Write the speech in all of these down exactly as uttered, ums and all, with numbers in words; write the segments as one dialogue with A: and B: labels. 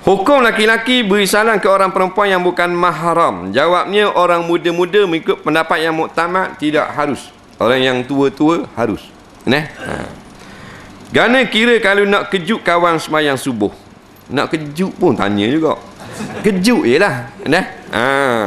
A: Hukum laki-laki beri salam ke orang perempuan yang bukan mahram. Jawabnya, orang muda-muda mengikut pendapat yang muktamad tidak harus. Orang yang tua-tua harus. Nah, ha. Gana kira kalau nak kejut kawan semayang subuh. Nak kejut pun tanya juga. Kejut je lah. Nah, ha.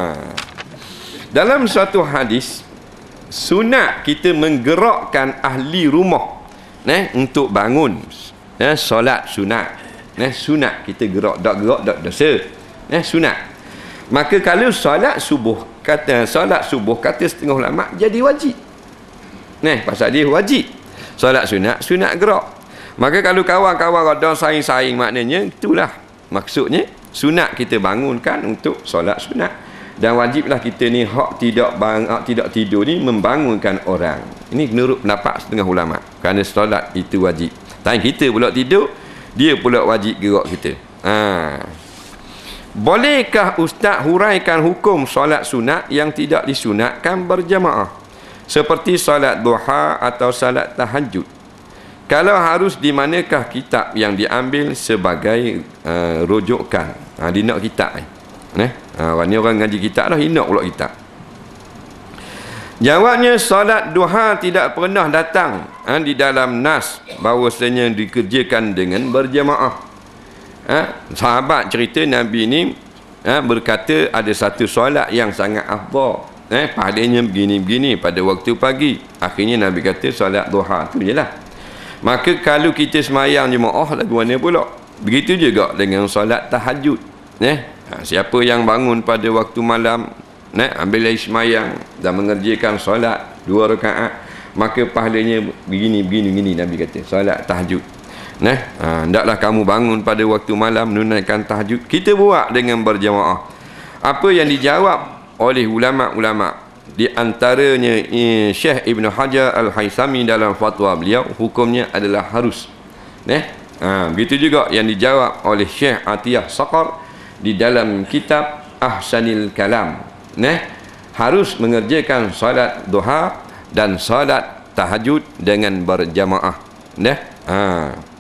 A: Dalam suatu hadis, sunat kita menggerakkan ahli rumah nah, untuk bangun. Nah, solat sunat. Nah, sunat kita gerak, tak gerak tak dosa. Nah, sunat. Maka kalau solat subuh, kata solat subuh kata setengah ulama jadi wajib. Nah, pasal dia wajib. Solat sunat, sunat gerak. Maka kalau kawan-kawan ada saing-saing, maknanya itulah maksudnya sunat kita bangunkan untuk solat sunat. Dan wajiblah kita ni hak tidak bang, hak tidak tidur ni membangunkan orang. Ini menurut pendapat setengah ulama. Kerana solat itu wajib. Tapi kita pula tidur, dia pula wajib gerak kita. Ha. Bolehkah ustaz huraikan hukum solat sunat yang tidak disunatkan berjamaah? Seperti solat duha atau solat tahajud. Kalau harus, di manakah kitab yang diambil sebagai uh, rujukan? Ha, dia nak kitab ni. Eh? Ha, orang ni orang ngaji kitab dah, dia nak pula kitab. Jawabnya, solat duha tidak pernah datang ha, di dalam nas bahawasanya dikerjakan dengan berjamaah. Ha, sahabat cerita Nabi ni ha, berkata ada satu solat yang sangat afdal. Eh, pahalanya begini-begini pada waktu pagi. Akhirnya Nabi kata solat duha tu je lah. Maka kalau kita semayang jemaah lagu mana pula? Begitu juga dengan solat tahajud. Eh, ha, siapa yang bangun pada waktu malam, nah, ambil air semayang dan mengerjakan solat dua rakaat, maka pahalanya begini begini begini Nabi kata solat tahajud. Nah, ha, hendaklah kamu bangun pada waktu malam menunaikan tahajud. Kita buat dengan berjamaah. Apa yang dijawab oleh ulama-ulama, di antaranya eh, Syekh Ibn Hajar Al-Haythami dalam fatwa beliau, hukumnya adalah harus. Nah, ha, begitu juga yang dijawab oleh Syekh Atiyah Saqar di dalam kitab Ahsanil Kalam. Nah, harus mengerjakan solat duha dan solat tahajud dengan berjamaah. Nah, ha.